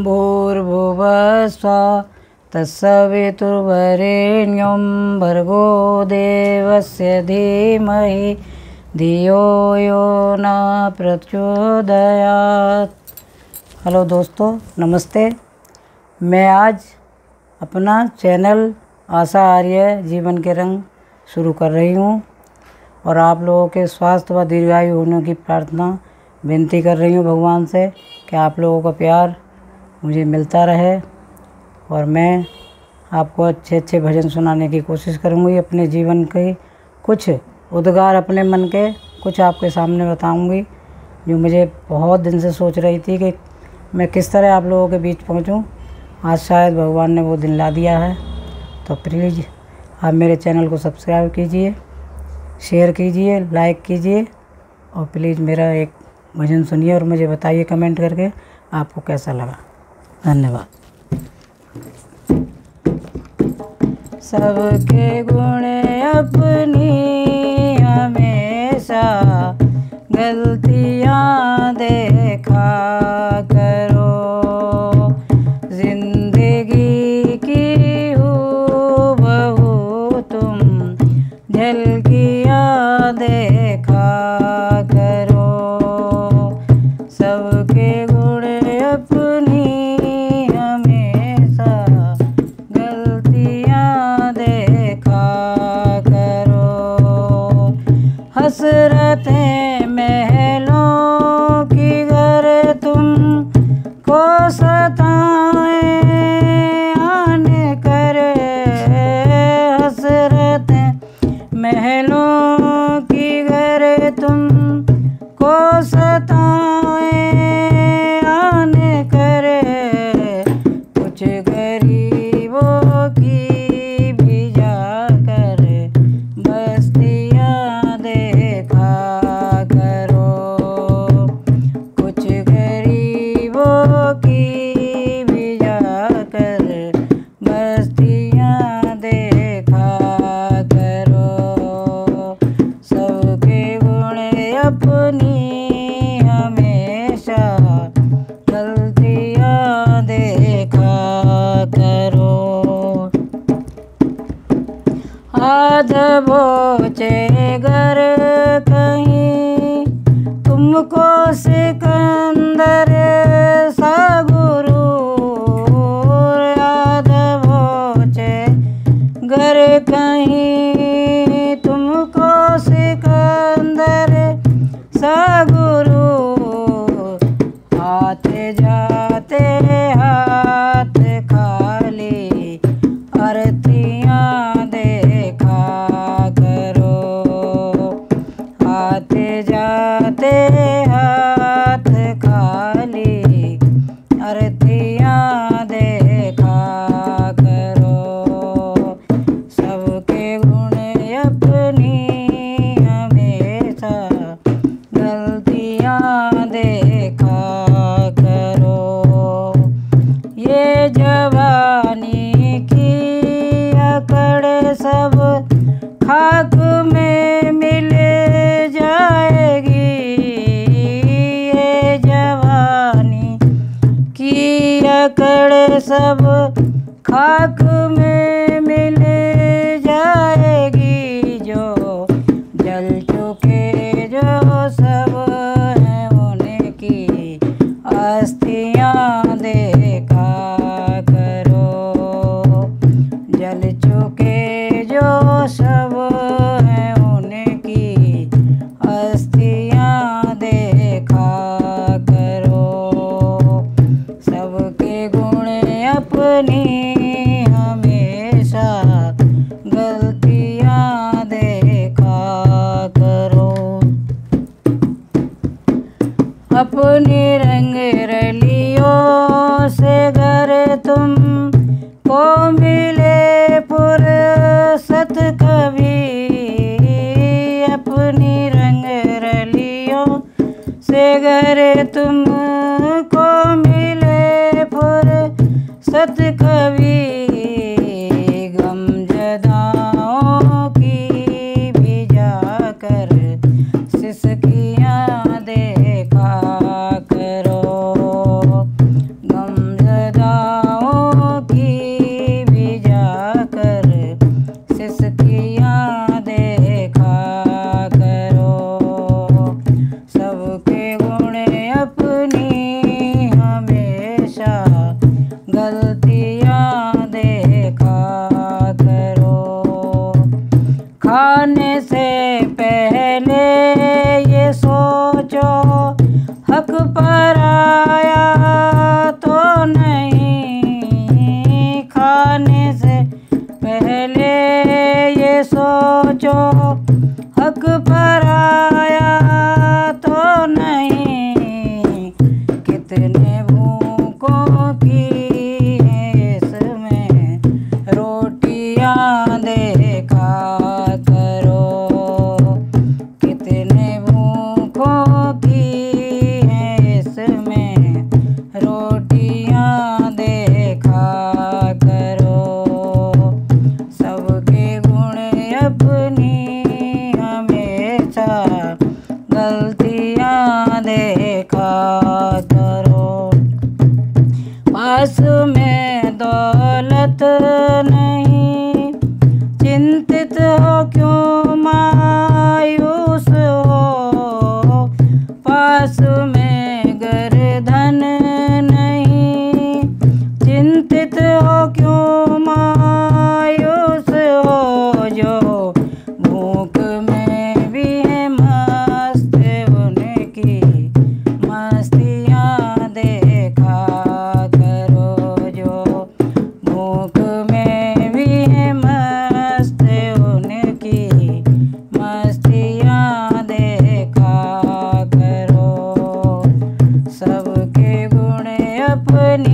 भूर्भुवस्सुः तत्सवितुर्वरेण्यं भर्गो देवस्य धीमहि धियो यो न प्रचोदयात्। हेलो दोस्तों, नमस्ते। मैं आज अपना चैनल आशा आर्य जीवन के रंग शुरू कर रही हूँ और आप लोगों के स्वास्थ्य व दीर्घायु होने की प्रार्थना विनती कर रही हूँ भगवान से कि आप लोगों का प्यार मुझे मिलता रहे और मैं आपको अच्छे अच्छे भजन सुनाने की कोशिश करूँगी। अपने जीवन के कुछ उद्गार, अपने मन के कुछ आपके सामने बताऊँगी जो मुझे बहुत दिन से सोच रही थी कि मैं किस तरह आप लोगों के बीच पहुँचूँ। आज शायद भगवान ने वो दिन ला दिया है। तो प्लीज़ आप मेरे चैनल को सब्सक्राइब कीजिए, शेयर कीजिए, लाइक कीजिए और प्लीज़ मेरा एक भजन सुनिए और मुझे बताइए कमेंट करके आपको कैसा लगा। धन्यवाद। सबके गुण अपनी हमेशा गलतियाँ देखा करो, जिंदगी की हूबहू तुम झलकियाँ देखा करो। सबके गुण अपनी हमेशा गलतियाँ देखा करो, हसरतें महलों की घर तुम को सताएं आने करे, हसरतें महलों की घर तुम को सताएं आने करे, कुछ गरीबों की भी जाकर बस्तियाँ देखा करो, कुछ गरीबों की भी जाकर बस्तियाँ देखा करो। सबके गुण अपनी हमेशा गलतियाँ देखा करो। आध बोचे घर कहीं तुमको सिकंदर सा गुरु, आध बोचे घर कहीं तुमको सिकंदर सा गुरु, आते जाते हाथ खाली आरतियाँ देखा करो, आते जाते हाथ खाली आरतियाँ देखा करो। सबके गुण अपनी हमेशा गलतियाँ देखा करो। ये जवानी की अकड़ सब खाक में मिल जाएगी, ये जवानी की अकड़ सब खाक में मिल जाएगी, जो जल चुके जो सब हैं उनकी अस्थियाँ देखा करो, जल चुके जो सब हैं उनकी अस्थियाँ देखा करो। सबके गुण अपनी हमेशा गलतियाँ देखा करो। अपनी रंग रलियों से घर तुम को मिले फुर्सत कभी, अपनी रंग रलियों से घर तुम को मिले फुर्सत कभी, गमजदाओं की भी जाकर सिसकियाँ देखा करो, गमजदाओं खाने से पहले ये सोचो, हक पराया तो नहीं। खाने से पहले ये सोचो, हक पराया तो नहीं। कितने भूखों की इसमें रोटियां देखा करो। कितने भूखों की इसमें रोटियां देखा करो। सबके गुण अपनी हमेशा गलतियां देखा करो। पास में दौलत नहीं, चिंतित हो क्यों मायूस हो। पास में गर्दन नहीं, चिंतित हो क्यों मायूस हो। जो भूख में भी है मस्त, उनकी मस्तियाँ देखा करो। जो भूख में भी है मस्त, उनकी मस्तियाँ देखा करो। सबके गुण अपनी